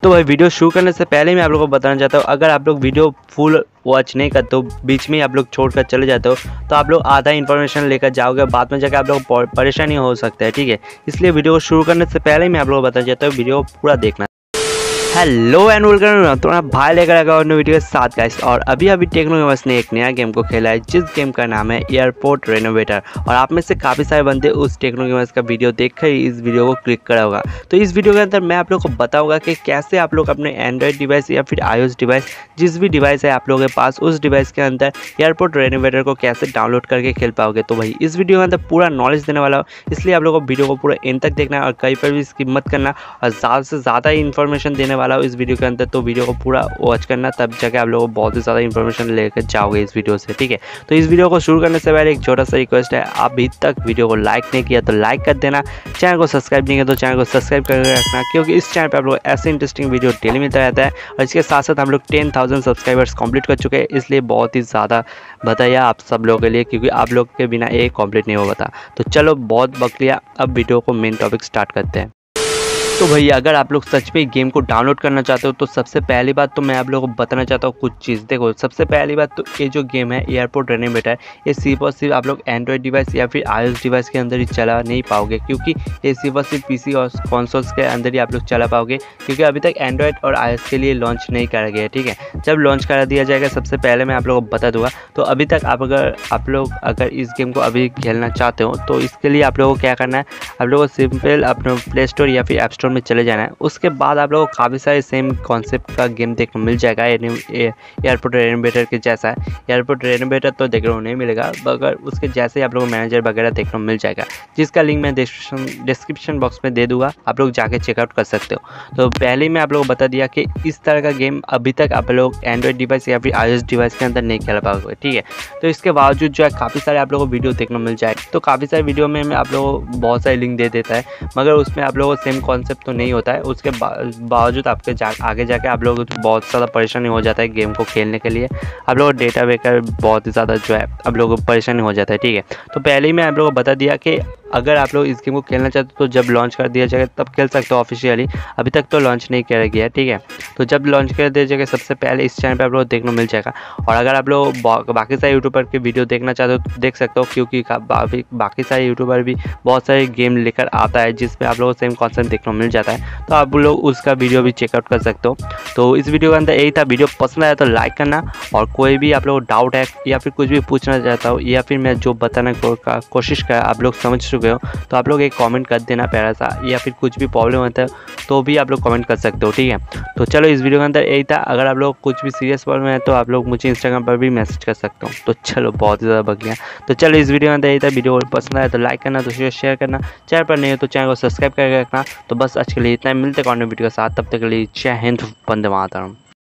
तो भाई वीडियो शुरू करने से पहले मैं आप लोगों को बताना चाहता हूँ, अगर आप लोग वीडियो फुल वॉच नहीं करते हो, बीच में ही आप लोग छोड़कर चले जाते हो, तो आप लोग आधा इन्फॉर्मेशन लेकर जाओगे, बाद में जाकर आप लोग परेशानी हो सकता है। ठीक है, इसलिए वीडियो को शुरू करने से पहले ही मैं आप लोगों को बताना चाहता हूँ, वीडियो को पूरा देखना। हेलो एंड वेलकम, तुम्हारा भाई लेकर आएगा और वीडियो के साथ गाइस। और अभी टेक्नो गेमर्स ने एक नया गेम को खेला है, जिस गेम का नाम है एयरपोर्ट रेनोवेटर। और आप में से काफ़ी सारे बंदे उस टेक्नो गेमर्स का वीडियो देखकर ही इस वीडियो को क्लिक करा होगा। तो इस वीडियो के अंदर मैं आप लोग को बताऊंगा कि कैसे आप लोग अपने एंड्रॉयड डिवाइस या फिर iOS डिवाइस, जिस भी डिवाइस है आप लोगों के पास, उस डिवाइस के अंदर एयरपोर्ट रेनोवेटर को कैसे डाउनलोड करके खेल पाओगे। तो भाई इस वीडियो के अंदर पूरा नॉलेज देने वाला हूँ, इसलिए आप लोगों को वीडियो को पूरा एंड तक देखना है और कहीं पर भी स्किप मत करना। और ज़्यादा से ज़्यादा इन्फॉर्मेशन देने वाला हूँ इस वीडियो के अंदर, तो वीडियो को पूरा वॉच करना, तब जाके आप लोगों को बहुत ही ज़्यादा इन्फॉर्मेशन लेकर जाओगे इस वीडियो से। ठीक है, तो इस वीडियो को शुरू करने से पहले एक छोटा सा रिक्वेस्ट है, अभी तक वीडियो को लाइक नहीं किया तो लाइक कर देना, चैनल को सब्सक्राइब नहीं किया तो चैनल को सब्सक्राइब करके रखना, क्योंकि इस चैनल पर आप लोग ऐसे इंटरेस्टिंग वीडियो डेली मिलता रहता है। और इसके साथ साथ हम लोग 10,000 सब्सक्राइबर्स कंप्लीट कर चुके हैं, इसलिए बहुत ही ज़्यादा बताइए आप सब लोगों के लिए, क्योंकि आप लोग के बिना ये कंप्लीट नहीं हो पाता। तो चलो बहुत बक लिया, अब वीडियो को मेन टॉपिक स्टार्ट करते हैं। तो भैया अगर आप लोग सच में गेम को डाउनलोड करना चाहते हो, तो सबसे पहली बात तो मैं आप लोगों को बताना चाहता हूँ कुछ चीज़। देखो, सबसे पहली बात तो ये जो गेम है एयरपोर्ट रेनोवेटर, ये सिर्फ और सिर्फ आप लोग एंड्रॉयड डिवाइस या फिर iOS डिवाइस के अंदर ही चला नहीं पाओगे, क्योंकि ये सिर्फ और सिर्फ पीसी और कंसोल्स के अंदर ही आप लोग चला पाओगे, क्योंकि अभी तक एंड्रॉयड और iOS के लिए लॉन्च नहीं करा गया है। ठीक है, जब लॉन्च करा दिया जाएगा सबसे पहले मैं आप लोगों को बता दूंगा। तो अभी तक आप लोग अगर इस गेम को अभी खेलना चाहते हो, तो इसके लिए आप लोगों को क्या करना है, आप लोगों को सिंपल अपने प्ले स्टोर या फिर ऐप स्टोर में चले जाना है। उसके बाद आप लोगों को काफ़ी सारे सेम कॉन्सेप्ट का गेम देखने को मिल जाएगा, एयरपोर्ट रेनोवेटर के जैसा है। एयरपोर्ट रेनोवेटर तो देखने को नहीं मिलेगा, मगर उसके जैसे ही आप लोगों को मैनेजर वगैरह देखने को मिल जाएगा, जिसका लिंक मैं डिस्क्रिप्शन बॉक्स में दे दूंगा, आप लोग जाके चेकआउट कर सकते हो। तो पहले ही मैं आप लोगों को बता दिया कि इस तरह का गेम अभी तक आप लोग एंड्रॉयड डिवाइस या फिर iOS डिवाइस के अंदर नहीं खेल पाओगे। ठीक है, तो इसके बावजूद जो है काफ़ी सारे आप लोगों को वीडियो देखने को मिल जाएगा। तो काफ़ी सारे वीडियो में मैं आप लोगों को बहुत सारे लिंक दे देता है, मगर उसमें आप लोगों को सेम कॉन्सेप्ट तो नहीं होता है। उसके बावजूद आपके आगे जाके आप लोग बहुत ज़्यादा परेशानी हो जाता है गेम को खेलने के लिए, आप लोग डेटा बेकर बहुत ही ज़्यादा जो है आप लोगों को परेशानी हो जाता है। ठीक है, तो पहले ही मैं आप लोगों को बता दिया कि अगर आप लोग इस गेम को खेलना चाहते हो तो जब लॉन्च कर दिया जाएगा तब खेल सकते हो ऑफिशियली, अभी तक तो लॉन्च नहीं किया गया है। ठीक है, तो जब लॉन्च कर दिया जाएगा सबसे पहले इस चैनल पे आप लोग देखने को मिल जाएगा। और अगर आप लोग बाकी सारे यूट्यूबर के वीडियो देखना चाहते हो तो देख सकते हो, क्योंकि बाकी सारे यूट्यूबर भी बहुत सारे गेम लेकर आता है जिसमें आप लोगों को सेम कॉन्सेप्ट देखने को मिल जाता है, तो आप लोग उसका वीडियो भी चेकआउट कर सकते हो। तो इस वीडियो के अंदर यही था, वीडियो पसंद आया तो लाइक करना, और कोई भी आप लोग डाउट है या फिर कुछ भी पूछना चाहता हो या फिर मैं जो बताने का कोशिश कर आप लोग समझ चुके हो, तो आप लोग एक कमेंट कर देना प्यारा सा, या फिर कुछ भी प्रॉब्लम होता है तो भी आप लोग कमेंट कर सकते हो। ठीक है, तो चलो इस वीडियो के अंदर यही था। अगर आप लोग कुछ भी सीरियस प्रॉब्लम है तो आप लोग मुझे इंस्टाग्राम पर भी मैसेज कर सकते हो। तो चलो बहुत ही ज़्यादा बक गया, तो चलो इस वीडियो के अंदर यही था। वीडियो पसंद आया तो लाइक करना, तो शेयर करना, चैनल पर नहीं हो तो चैनल को सब्सक्राइब करके रखना। तो बस आज के लिए इतना ही, मिलते हैं वीडियो के साथ, तब तक के लिए जय हिंद, वंदे मातरम।